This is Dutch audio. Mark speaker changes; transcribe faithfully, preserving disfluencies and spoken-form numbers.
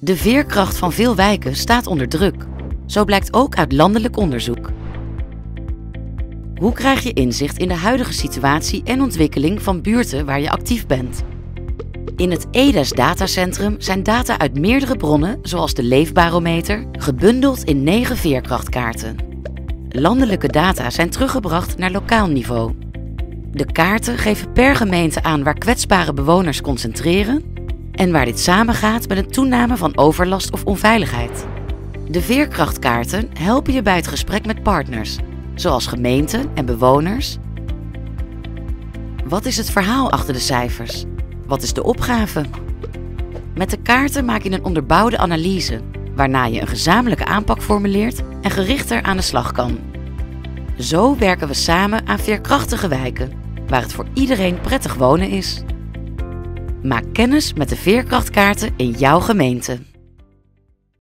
Speaker 1: De veerkracht van veel wijken staat onder druk. Zo blijkt ook uit landelijk onderzoek. Hoe krijg je inzicht in de huidige situatie en ontwikkeling van buurten waar je actief bent? In het E D E S datacentrum zijn data uit meerdere bronnen, zoals de Leefbarometer, gebundeld in negen veerkrachtkaarten. Landelijke data zijn teruggebracht naar lokaal niveau. De kaarten geven per gemeente aan waar kwetsbare bewoners concentreren en waar dit samengaat met een toename van overlast of onveiligheid. De veerkrachtkaarten helpen je bij het gesprek met partners, zoals gemeenten en bewoners. Wat is het verhaal achter de cijfers? Wat is de opgave? Met de kaarten maak je een onderbouwde analyse, waarna je een gezamenlijke aanpak formuleert en gerichter aan de slag kan. Zo werken we samen aan veerkrachtige wijken, waar het voor iedereen prettig wonen is. Maak kennis met de veerkrachtkaarten in jouw gemeente.